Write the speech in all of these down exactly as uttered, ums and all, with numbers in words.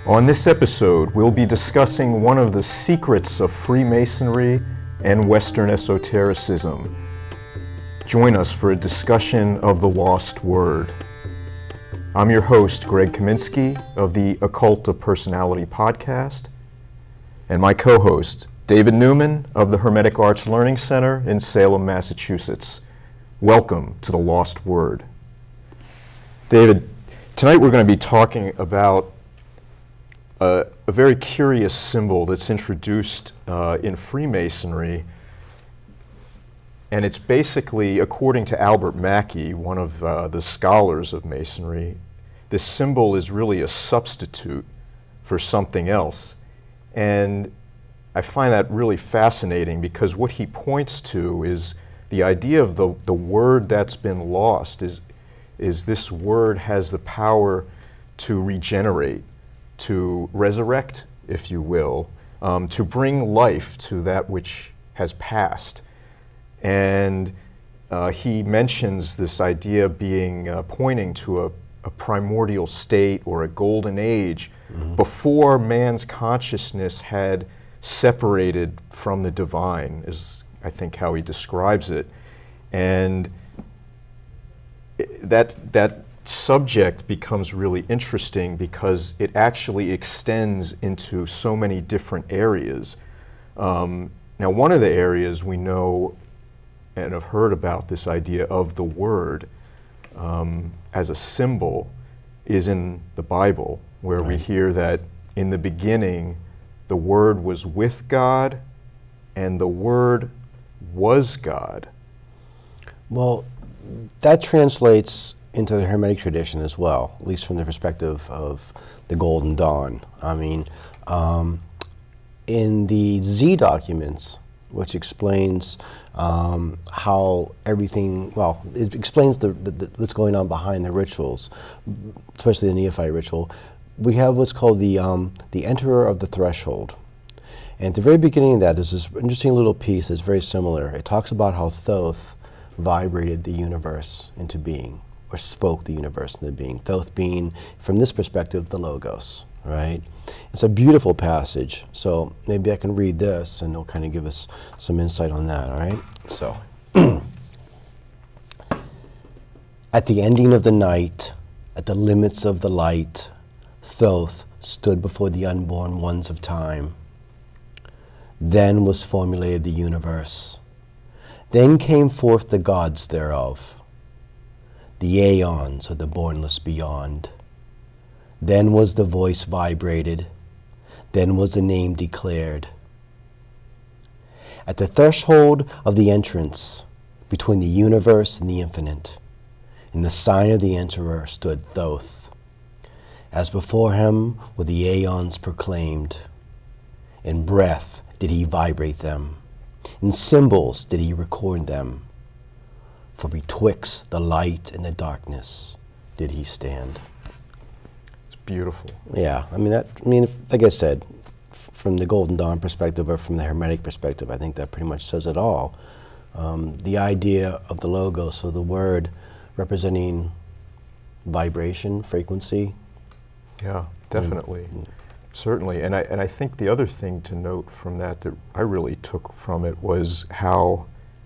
On this episode, we'll be discussing one of the secrets of Freemasonry and Western esotericism. Join us for a discussion of the lost word. I'm your host, Greg Kaminsky of the Occult of Personality podcast, and my co-host, David Newman of the Hermetic Arts Learning Center in Salem, Massachusetts. Welcome to the Lost Word. David, tonight we're going to be talking about a, a very curious symbol that's introduced uh, in Freemasonry, and it's basically, according to Albert Mackey, one of uh, the scholars of Masonry, this symbol is really a substitute for something else. And I find that really fascinating because what he points to is the idea of the, the word that's been lost is, is this word has the power to regenerate, to resurrect, if you will, um, to bring life to that which has passed. And uh, he mentions this idea being uh, pointing to a, a primordial state or a golden age mm-hmm. before man's consciousness had separated from the divine, is I think how he describes it. And that, that subject becomes really interesting because it actually extends into so many different areas. Um, now, one of the areas we know and have heard about this idea of the word um, as a symbol is in the Bible, where right. we hear that in the beginning the Word was with God and the Word was God. Well, that translates into the Hermetic tradition as well, at least from the perspective of the Golden Dawn. I mean, um, in the Z documents, which explains um, how everything, well, it explains the, the, the, what's going on behind the rituals, especially the Neophyte ritual. We have what's called the, um, the Enterer of the Threshold. And at the very beginning of that, there's this interesting little piece that's very similar. It talks about how Thoth vibrated the universe into being, or spoke the universe into being. Thoth being, from this perspective, the Logos, right? It's a beautiful passage, so maybe I can read this and it'll kind of give us some insight on that, all right? So, at the ending of the night, at the limits of the light, Thoth stood before the unborn ones of time. Then was formulated the universe. Then came forth the gods thereof, the aeons of the bornless beyond. Then was the voice vibrated, then was the name declared. At the threshold of the entrance between the universe and the infinite, in the sign of the Enterer stood Thoth. As before him were the aeons proclaimed. In breath did he vibrate them, in symbols did he record them. For betwixt the light and the darkness did he stand. It's beautiful. Yeah, I mean, that, I mean, if, like I said, f from the Golden Dawn perspective or from the Hermetic perspective, I think that pretty much says it all. Um, the idea of the Logos, so the word representing vibration, frequency. Yeah, definitely. Mm. Certainly. And I, and I think the other thing to note from that that I really took from it was how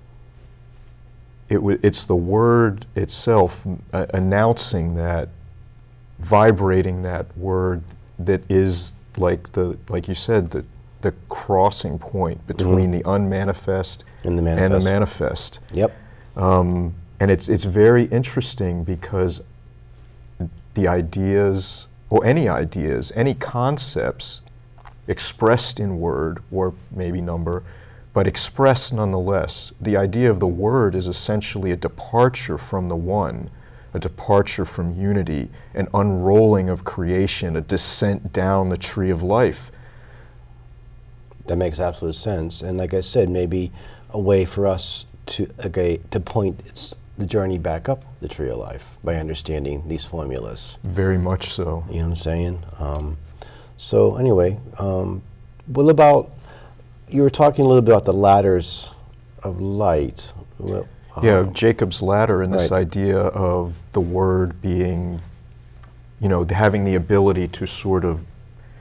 it w it's the word itself uh, announcing that, vibrating that word that is like the, like you said, the, the crossing point between mm-hmm. the unmanifest and the manifest. And the manifest. Yep. Um, and it's, it's very interesting because the ideas, or any ideas, any concepts expressed in word or maybe number, but expressed nonetheless. The idea of the word is essentially a departure from the one, a departure from unity, an unrolling of creation, a descent down the tree of life. That makes absolute sense. And like I said, maybe a way for us to, okay, to point it's the journey back up the tree of life by understanding these formulas. Very much so. You know what I'm saying? Um, so anyway, um, what about, you were talking a little bit about the ladders of light. Well, yeah, um, Jacob's ladder and this right. idea of the word being, you know, having the ability to sort of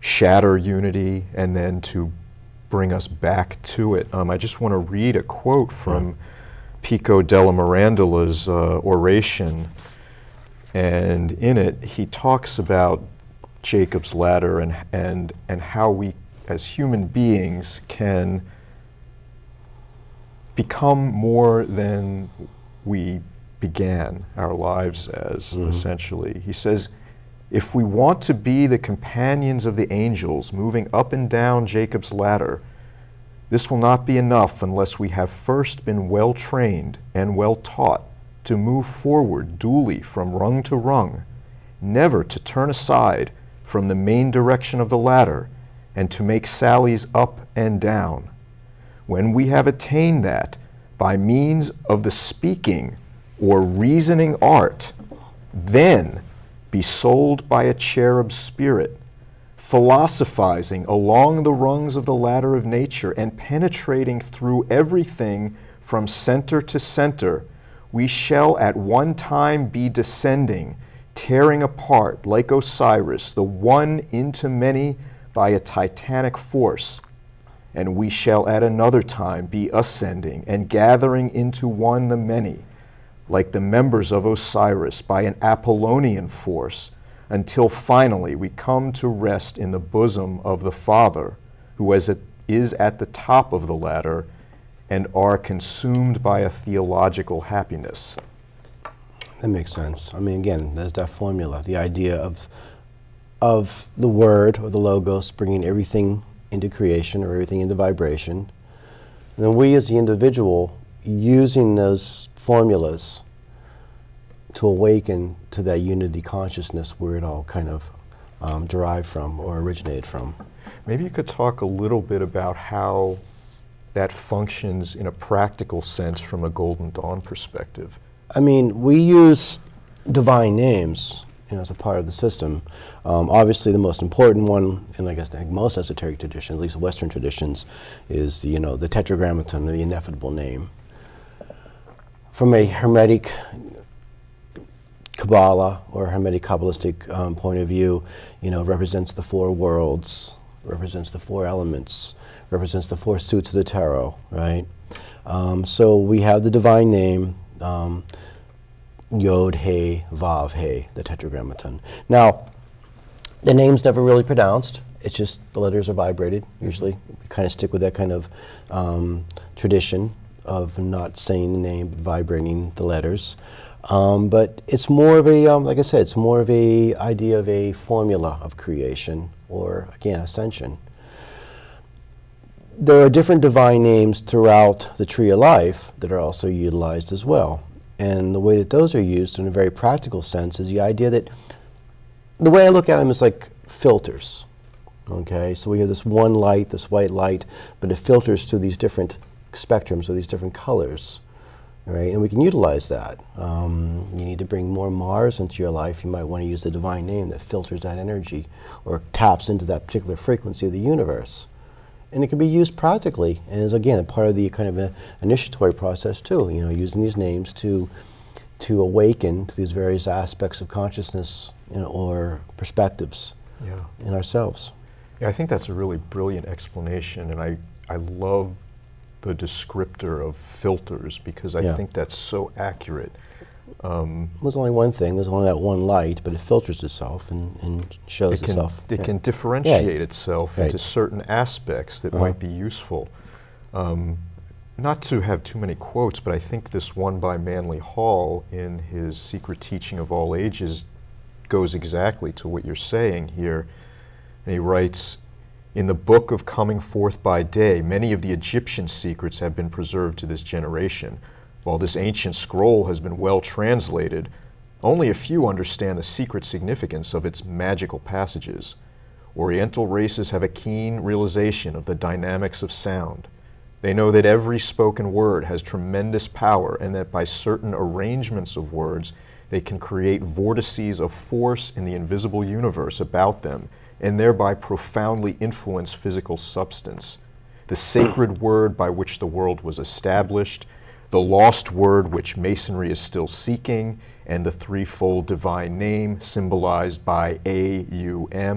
shatter unity and then to bring us back to it. Um, I just want to read a quote from Pico della Mirandola's uh, oration, and in it he talks about Jacob's ladder and, and, and how we as human beings can become more than we began our lives as, mm-hmm. essentially. He says, if we want to be the companions of the angels moving up and down Jacob's ladder, this will not be enough unless we have first been well trained and well taught to move forward duly from rung to rung, never to turn aside from the main direction of the ladder, and to make sallies up and down. When we have attained that, by means of the speaking or reasoning art, then be sold by a cherub spirit, philosophizing along the rungs of the ladder of nature and penetrating through everything from center to center, we shall at one time be descending, tearing apart, like Osiris, the one into many by a titanic force, and we shall at another time be ascending and gathering into one the many, like the members of Osiris by an Apollonian force, until finally we come to rest in the bosom of the Father, who as it is at the top of the ladder, and are consumed by a theological happiness. That makes sense. I mean, again, there's that formula, the idea of of the word or the logos bringing everything into creation or everything into vibration. And then we as the individual using those formulas to awaken to that unity consciousness where it all kind of um, derived from or originated from. Maybe you could talk a little bit about how that functions in a practical sense from a Golden Dawn perspective. I mean, we use divine names, you know, as a part of the system. Um, obviously, the most important one, and I guess I think most esoteric traditions, at least Western traditions, is the you know the Tetragrammaton, or the ineffable name. From a Hermetic Kabbalah or Hermetic Kabbalistic um, point of view, you know, represents the four worlds, represents the four elements, represents the four suits of the tarot, right? Um, so we have the divine name. Um, Yod, He, Vav, He, the Tetragrammaton. Now, the name's never really pronounced. It's just the letters are vibrated. Usually, we kind of stick with that kind of um, tradition of not saying the name, but vibrating the letters. Um, but it's more of a, um, like I said, it's more of a idea of a formula of creation, or again, ascension. There are different divine names throughout the Tree of Life that are also utilized as well. And the way that those are used in a very practical sense is the idea that, the way I look at them is like filters, okay? So we have this one light, this white light, but it filters through these different spectrums or these different colors, right? And we can utilize that. Um, you need to bring more Mars into your life, you might want to use the divine name that filters that energy or taps into that particular frequency of the universe. And it can be used practically, and is again a part of the kind of a initiatory process too. You know, using these names to to awaken to these various aspects of consciousness, you know, or perspectives, yeah, in ourselves. Yeah, I think that's a really brilliant explanation, and I I love the descriptor of filters because I yeah. think that's so accurate. Um, There's only one thing. There's only that one light, but it filters itself and, and shows it can, itself. It yeah. can differentiate yeah. itself right. into certain aspects that uh-huh. might be useful. Um, not to have too many quotes, but I think this one by Manly Hall in his Secret Teaching of All Ages goes exactly to what you're saying here. And he writes, "In the book of Coming Forth by Day, many of the Egyptian secrets have been preserved to this generation. While this ancient scroll has been well translated, only a few understand the secret significance of its magical passages. Oriental races have a keen realization of the dynamics of sound. They know that every spoken word has tremendous power and that by certain arrangements of words, they can create vortices of force in the invisible universe about them and thereby profoundly influence physical substance. The sacred word by which the world was established, the lost word which Masonry is still seeking, and the threefold divine name symbolized by A U M,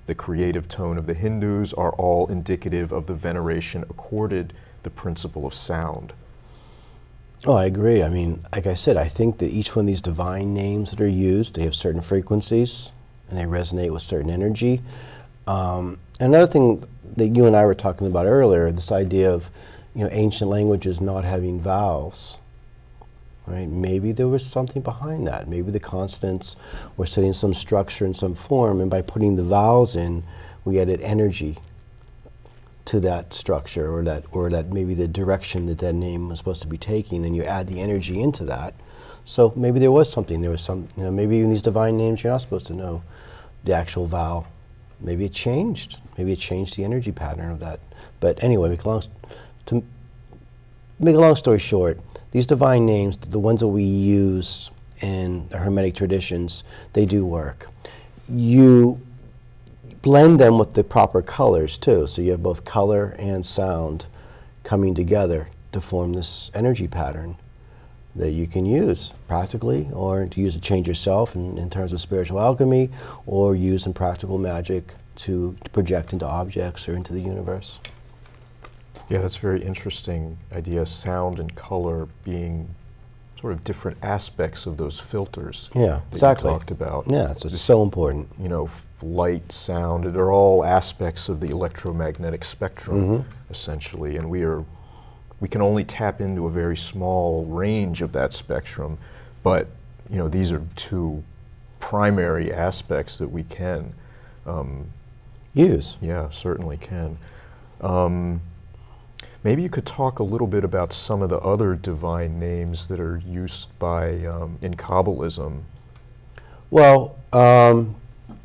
the creative tone of the Hindus are all indicative of the veneration accorded the principle of sound. Oh, I agree. I mean, like I said, I think that each one of these divine names that are used, they have certain frequencies and they resonate with certain energy. Um, another thing that you and I were talking about earlier, this idea of, you know, ancient languages not having vowels, right? Maybe there was something behind that. Maybe the consonants were setting some structure in some form, and by putting the vowels in, we added energy to that structure, or that, or that maybe the direction that that name was supposed to be taking, and you add the energy into that. So maybe there was something. There was some, you know, maybe in these divine names, you're not supposed to know the actual vowel. Maybe it changed. Maybe it changed the energy pattern of that. But anyway, make a long, to make a long story short, these divine names, the ones that we use in the Hermetic traditions, they do work. You blend them with the proper colors too, so you have both color and sound coming together to form this energy pattern that you can use practically, or to use to change yourself in, in terms of spiritual alchemy, or use in practical magic to, to project into objects or into the universe. Yeah, that's a very interesting idea, sound and color being sort of different aspects of those filters yeah, that exactly. you talked about. Yeah, it's, it's so important. You know, light, sound, they're all aspects of the electromagnetic spectrum, mm-hmm. essentially, and we are we can only tap into a very small range of that spectrum, but you know, these are two primary aspects that we can um, use. Yeah, certainly can. Um, maybe you could talk a little bit about some of the other divine names that are used by um, in Kabbalism. Well, um,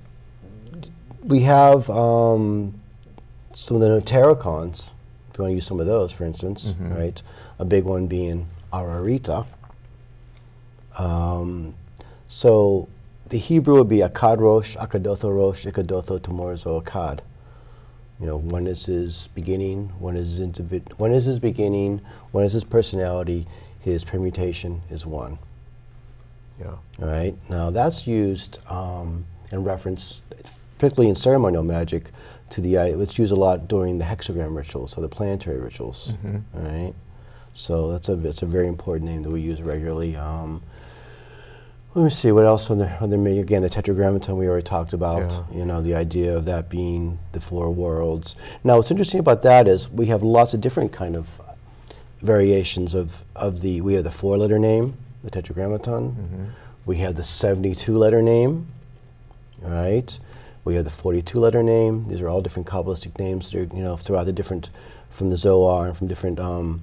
we have um, some of the notaricons. If you want to use some of those, for instance, mm-hmm. right? A big one being Ararita. Um, so the Hebrew would be Akkad Rosh, Akkadotho Rosh, Ikkadotho Tomorzo Akkad. You know, one is his beginning, one is his individ one is his beginning, one is his personality, his permutation is one. Yeah. All right. Now that's used um, in reference, particularly in ceremonial magic, to the, uh, it's used a lot during the hexagram rituals, or the planetary rituals, mm-hmm. all right? So that's a, it's a very important name that we use regularly. Um, let me see, what else on the, on the, again, the tetragrammaton we already talked about, yeah. you know, the idea of that being the four worlds. Now what's interesting about that is we have lots of different kind of variations of, of the, we have the four letter name, the tetragrammaton, mm-hmm. we have the seventy-two letter name, all right? We have the forty-two letter name. These are all different Kabbalistic names that are, you know, throughout the different, from the Zohar and from different um,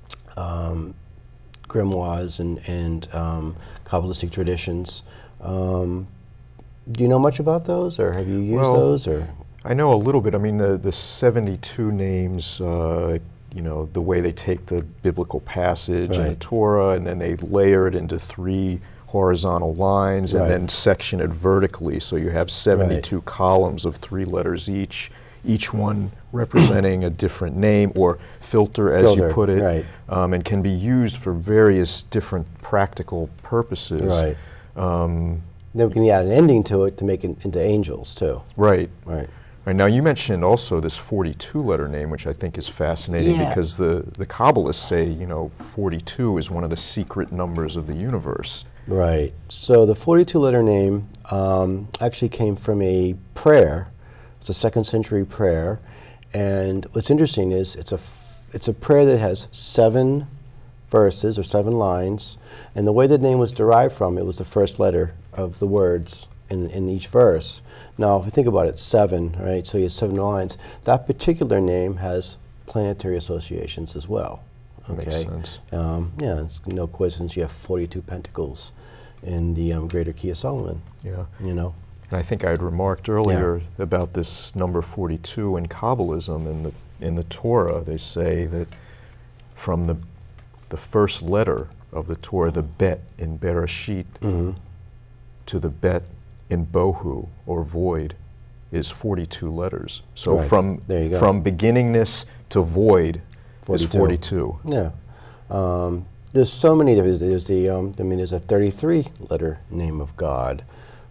um, grimoires and, and um, Kabbalistic traditions. Um, do you know much about those, or have you used well, those? Or I know a little bit. I mean, the, the seventy-two names, uh, you know, the way they take the biblical passage right. and the Torah, and then they layer it into three horizontal lines, right. and then section it vertically, so you have seventy-two right. columns of three letters each, each one representing a different name or filter, as filter, you put it, right. um, and can be used for various different practical purposes. Right. Um, then we can add an ending to it to make it into angels too. Right. Right. Right. Now you mentioned also this forty-two letter name, which I think is fascinating yeah. because the, the Kabbalists say, you know, forty-two is one of the secret numbers of the universe. Right. So the forty-two letter name um, actually came from a prayer. It's a second century prayer, and what's interesting is it's a f it's a prayer that has seven verses or seven lines, and the way the name was derived from, it was the first letter of the words in in each verse. Now, if you think about it, seven, right? So you have seven lines. That particular name has planetary associations as well. That okay. makes sense. Um, yeah, it's no coincidence you have forty-two pentacles in the um, Greater Key of Solomon. Yeah. You know. And I think I had remarked earlier yeah. about this number forty-two in Kabbalism. In the in the Torah, they say that from the the first letter of the Torah, the bet in Bereshit, mm-hmm. to the bet in Bohu or void, is forty-two letters. So right. from there you go. from beginningness to void forty-two. Is forty-two. Yeah. Um, there's so many. There's, there's the. Um, I mean, there's a thirty-three letter name of God,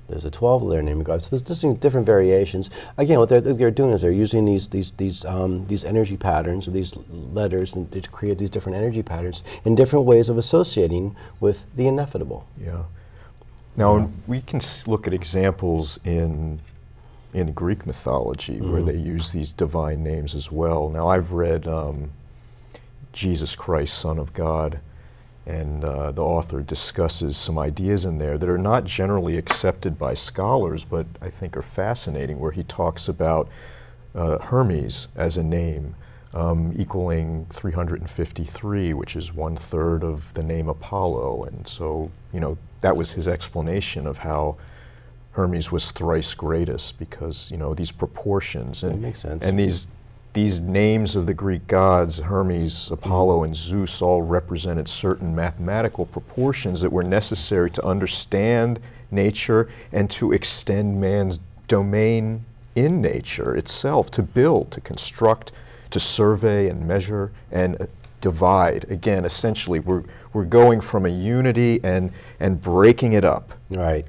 There's a twelve-layer name of God. So there's just different variations. Again, what they're, they're doing is they're using these these these um, these energy patterns or these letters and to create these different energy patterns and different ways of associating with the ineffable. Yeah. Now Yeah. we can s look at examples in in Greek mythology mm-hmm. where they use these divine names as well. Now I've read um, Jesus Christ, Son of God. And uh, the author discusses some ideas in there that are not generally accepted by scholars, but I think are fascinating, where he talks about uh, Hermes as a name um, equaling three hundred fifty-three, which is one third of the name Apollo. And so, you know, that was his explanation of how Hermes was thrice greatest, because, you know, these proportions. And, that makes sense. And these These names of the Greek gods, Hermes, Apollo, and Zeus, all represented certain mathematical proportions that were necessary to understand nature and to extend man's domain in nature itself, to build, to construct, to survey and measure and uh, divide. Again, essentially, we're, we're going from a unity and, and breaking it up. Right.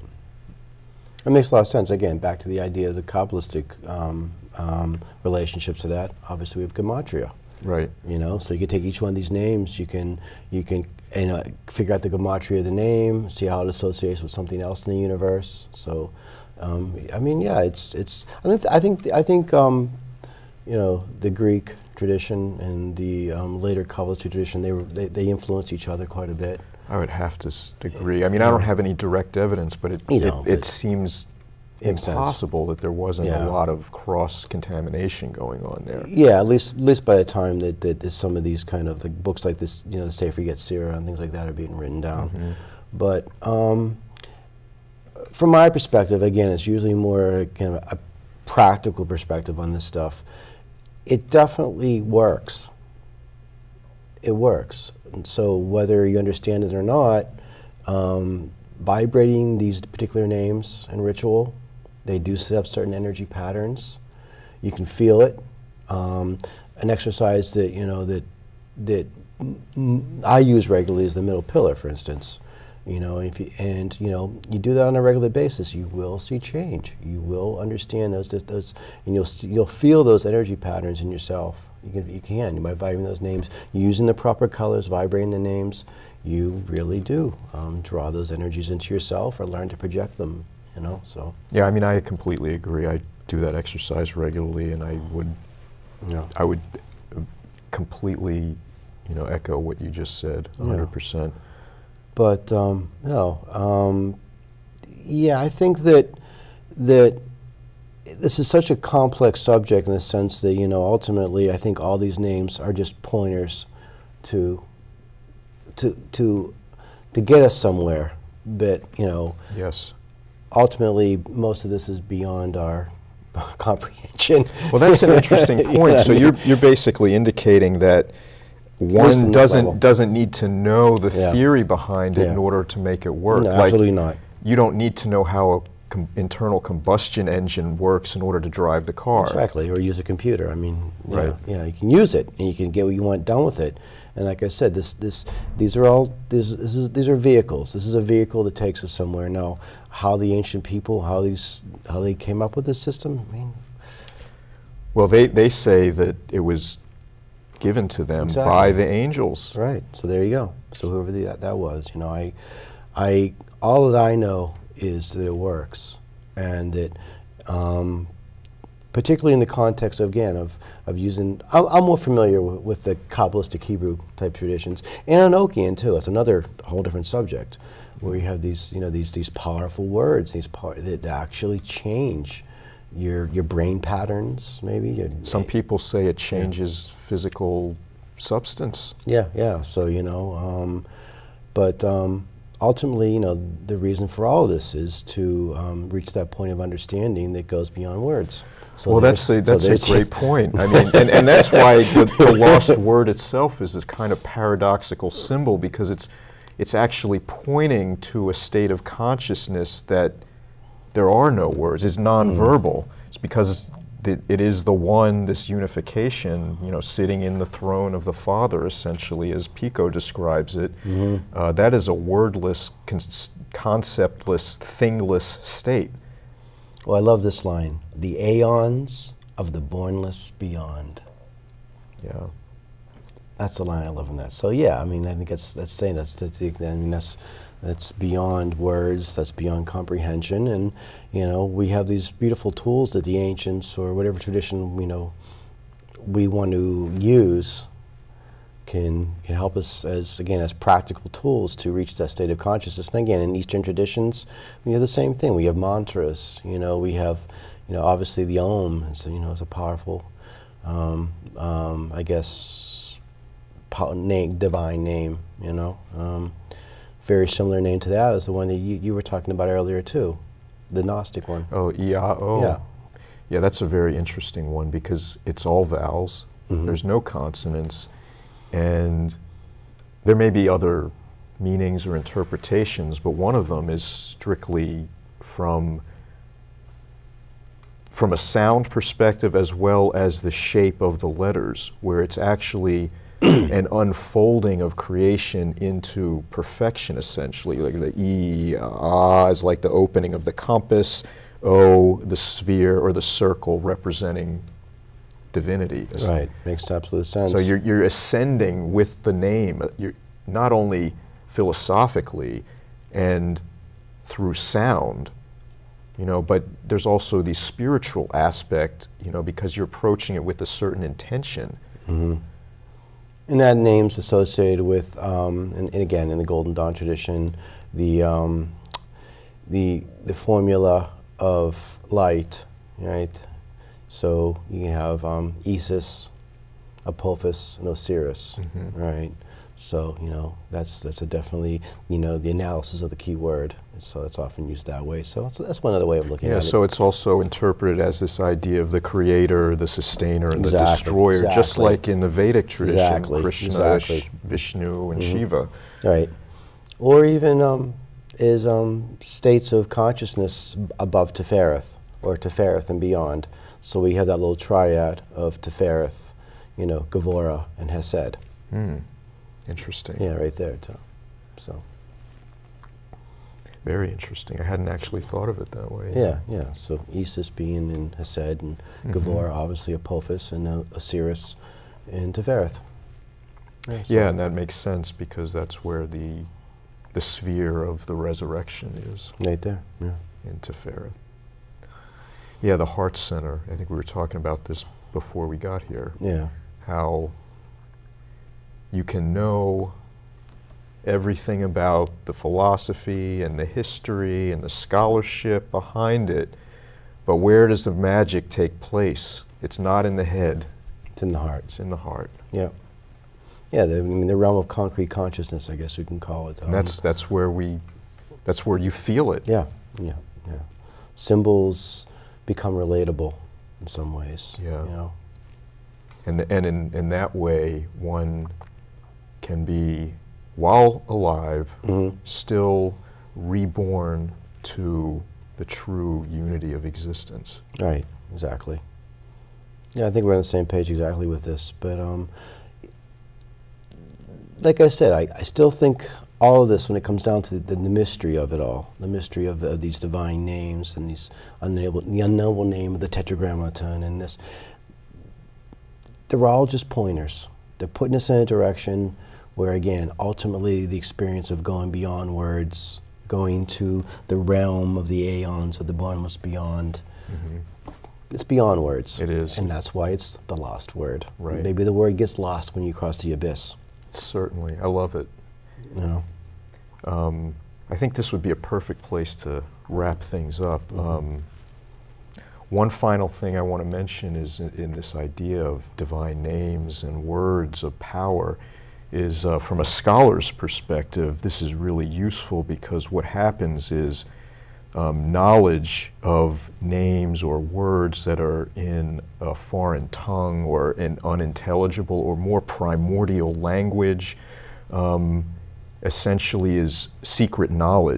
It makes a lot of sense. Again, back to the idea of the Kabbalistic um, um, relationships to that. Obviously, we have gematria. Right. You know, so you can take each one of these names. You can you can you know, figure out the gematria of the name, see how it associates with something else in the universe. So, um, I mean, yeah, it's it's. I think I think I think um, you know, the Greek tradition and the um, later Kabbalistic tradition, they were they, they influenced each other quite a bit. I would have to s agree. I mean, I don't have any direct evidence, but it, you know, it, it seems impossible sense. that there wasn't yeah. a lot of cross-contamination going on there. Yeah, at least at least by the time that, that some of these kind of like books like this, you know, the Sefer Yetzirah and things like that are being written down. Mm-hmm. But um, from my perspective, again, it's usually more kind of a practical perspective on this stuff. It definitely works. It works. And so whether you understand it or not, um, vibrating these particular names and ritual, they do set up certain energy patterns. You can feel it. Um, an exercise that you know that that m I use regularly is the middle pillar, for instance. You know, if you, and you know you do that on a regular basis, you will see change. You will understand those those, and you'll see, you'll feel those energy patterns in yourself. You can you can by vibrating those names, using the proper colors, vibrating the names. You really do um, draw those energies into yourself or learn to project them, you know, so. Yeah, I mean, I completely agree. I do that exercise regularly, and I would, Yeah. I would completely, you know, echo what you just said, one hundred percent. Yeah. But, um, no, um, yeah, I think that, that this is such a complex subject in the sense that, you know, ultimately I think all these names are just pointers to to to to get us somewhere, but you know, yes, ultimately most of this is beyond our comprehension. Well, that's an interesting point. You know so I mean? you're you're basically indicating that one doesn't doesn't need to know the yeah. theory behind it yeah. in order to make it work. No, like, absolutely not. You don't need to know how a com internal combustion engine works in order to drive the car. Exactly, or use a computer. I mean, right? Yeah, you know, you can use it and you can get what you want done with it. And like I said, this, this, these are all, this, this is, these are vehicles. This is a vehicle that takes us somewhere. Now, how the ancient people, how these, how they came up with this system, I mean. Well, they, they say that it was given to them exactly. by the angels. Right. So there you go. So whoever the, that, that was, you know, I, I, all that I know is that it works, and that, um, particularly in the context, of, again, of, of using, I'm, I'm more familiar with, with the Kabbalistic Hebrew type traditions, and Enochian too. It's another whole different subject, where you have these, you know, these, these powerful words, these par that actually change your, your brain patterns, maybe. Your, Some people say it changes yeah. physical substance. Yeah, yeah, so, you know, um, but um, ultimately, you know, the reason for all of this is to um, reach that point of understanding that goes beyond words. So well, that's a, that's so a great point. I mean, and, and that's why the, the lost word itself is this kind of paradoxical symbol, because it's it's actually pointing to a state of consciousness that there are no words. It's nonverbal. Mm. It's because that it is the one, this unification, you know, sitting in the throne of the Father, essentially, as Pico describes it. Mm-hmm. uh, that is a wordless, con conceptless, thingless state. Well, I love this line: the aeons of the bornless beyond. Yeah. That's the line I love in that. So yeah, I mean, I think that's that's saying that's that's I mean that's that's beyond words, that's beyond comprehension, and you know we have these beautiful tools that the ancients or whatever tradition you know we want to use can can help us as again as practical tools to reach that state of consciousness. And again, in Eastern traditions, we have the same thing. We have mantras. You know, we have you know obviously the Om. Is, you know, is a powerful, um, um, I guess, name, divine name. You know. Um, Very similar name to that is the one that you, you were talking about earlier too, the Gnostic one. Oh, I A O. Yeah. Yeah, that's a very interesting one because it's all vowels. Mm-hmm. There's no consonants, and there may be other meanings or interpretations, but one of them is strictly from from a sound perspective as well as the shape of the letters, where it's actually an unfolding of creation into perfection, essentially. Like the E, Ah is like the opening of the compass, O, the sphere or the circle representing divinity. Right, makes absolute sense. So you're, you're ascending with the name, you're not only philosophically and through sound, you know, but there's also the spiritual aspect, you know, because you're approaching it with a certain intention. Mm-hmm. And that name's associated with, um, and, and again, in the Golden Dawn tradition, the um, the the formula of light, right? So you can have um, Isis, Apophis, and Osiris, mm-hmm. right? So you know that's that's a definitely you know the analysis of the key word. So it's often used that way. So it's, that's one other way of looking yeah, at it. Yeah, so it's also interpreted as this idea of the creator, the sustainer, and exactly, the destroyer, exactly. just like in the Vedic tradition, exactly, Krishna, exactly. Sh Vishnu, and mm-hmm. Shiva. Right. Or even um, is um, states of consciousness above Tefereth, or Tefereth and beyond. So we have that little triad of Tefereth, you know, Gevurah, and Hesed. Hmm. Interesting. Yeah, right there, too. So. Very interesting. I hadn't actually thought of it that way. Yeah, yeah. So Isis being in Hesed, and mm-hmm. Gevurah, obviously Apophis, and uh, Osiris in Tefereth. Yeah, so yeah, and that makes sense because that's where the the sphere of the resurrection is. Right there, yeah. In Tefereth. Yeah, the heart center. I think we were talking about this before we got here. Yeah. How you can know everything about the philosophy and the history and the scholarship behind it, but where does the magic take place? It's not in the head. It's in the heart. It's in the heart. Yeah. Yeah, the, I mean, the realm of concrete consciousness, I guess we can call it. Um, and that's that's where we, that's where you feel it. Yeah, yeah, yeah. Symbols become relatable in some ways. Yeah. You know? And and in in that way, one can be, while alive, mm-hmm. still reborn to the true unity of existence. Right, exactly. Yeah, I think we're on the same page exactly with this. But um, like I said, I, I still think all of this, when it comes down to the, the mystery of it all, the mystery of, of these divine names and these unknowable, the unknowable name of the Tetragrammaton and this, they're all just pointers. They're putting us in a direction where, again, ultimately the experience of going beyond words, going to the realm of the aeons, of the bornless beyond, mm-hmm. it's beyond words. It is. And that's why it's the lost word. Right. Maybe the word gets lost when you cross the abyss. Certainly. I love it. You know? Um, I think this would be a perfect place to wrap things up. Mm-hmm. um, One final thing I want to mention is in, in this idea of divine names and words of power is uh, from a scholar's perspective, this is really useful because what happens is um, knowledge of names or words that are in a foreign tongue or in unintelligible or more primordial language um, essentially is secret knowledge.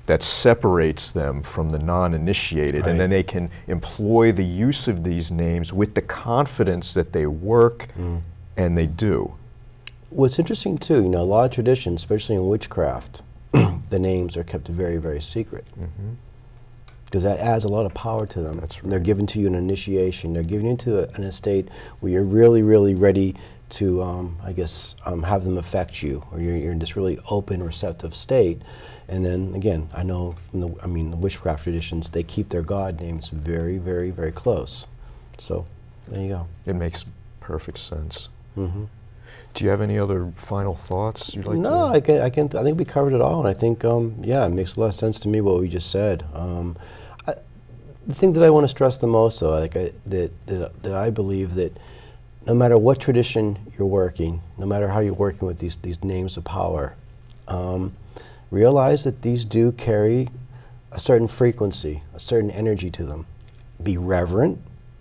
that separates them from the non-initiated, Right. and then they can employ the use of these names with the confidence that they work, mm. and they do. What's interesting too, you know, a lot of traditions, especially in witchcraft, the names are kept very, very secret. Mm-hmm. Because that adds a lot of power to them. That's right. They're given to you in initiation. They're given you to a, an estate where you're really, really ready to, um, I guess, um, have them affect you, or you're, you're in this really open, receptive state. And then again, I know from the, I mean, the witchcraft traditions, they keep their god names very, very, very close. So there you go. It makes perfect sense. Mm-hmm. Do you have any other final thoughts you'd like no, to? No, I can, I can. I think we covered it all, and I think, um, yeah, it makes a lot of sense to me what we just said. Um, I, the thing that I want to stress the most, though, like I, that, that that I believe that no matter what tradition you're working, no matter how you're working with these these names of power, um, realize that these do carry a certain frequency, a certain energy to them. Be reverent.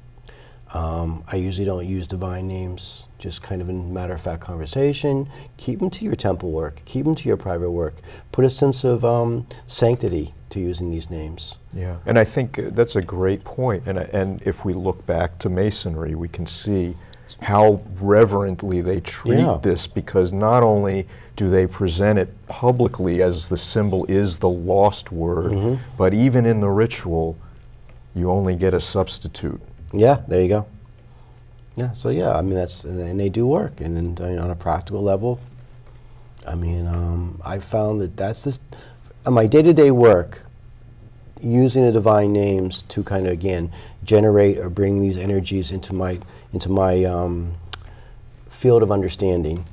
Um, I usually don't use divine names, just kind of in matter-of-fact conversation. Keep them to your temple work. Keep them to your private work. Put a sense of um, sanctity to using these names. Yeah, and I think uh, that's a great point. And, uh, and if we look back to Masonry, we can see how reverently they treat Yeah. this, because not only do they present it publicly as the symbol is the lost word, mm-hmm. but even in the ritual, you only get a substitute. Yeah, there you go. Yeah, so yeah, I mean, that's, and, and they do work. And then uh, on a practical level, I mean, um, I found that that's this, on my day-to-day work, using the divine names to kind of, again, generate or bring these energies into my, into my um, field of understanding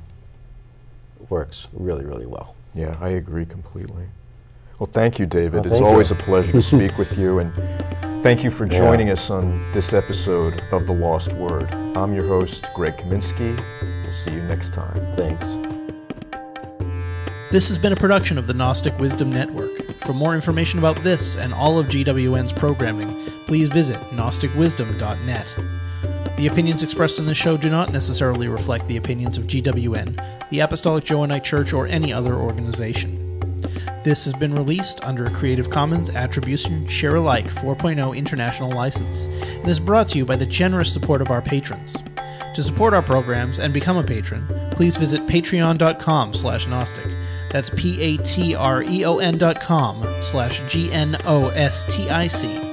works really, really well. Yeah, I agree completely. Well, thank you, David. Well, it's thank always you. a pleasure to speak with you, and thank you for Yeah. joining us on this episode of The Lost Word. I'm your host, Greg Kaminsky. We'll see you next time. Thanks. This has been a production of the Gnostic Wisdom Network. For more information about this and all of G W N's programming, please visit gnostic wisdom dot net. The opinions expressed in this show do not necessarily reflect the opinions of G W N, the Apostolic Johannite Church, or any other organization. This has been released under a Creative Commons Attribution Share Alike four point oh International License and is brought to you by the generous support of our patrons. To support our programs and become a patron, please visit patreon dot com slash gnostic. That's P A T R E O N dot com slash G N O S T I C.